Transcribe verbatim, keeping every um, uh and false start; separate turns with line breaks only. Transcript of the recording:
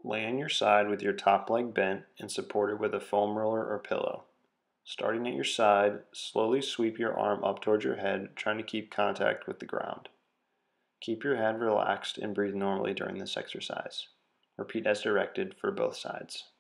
Lay on your side with your top leg bent and supported with a foam roller or pillow. Starting at your side, slowly sweep your arm up towards your head, trying to keep contact with the ground. Keep your head relaxed and breathe normally during this exercise. Repeat as directed for both sides.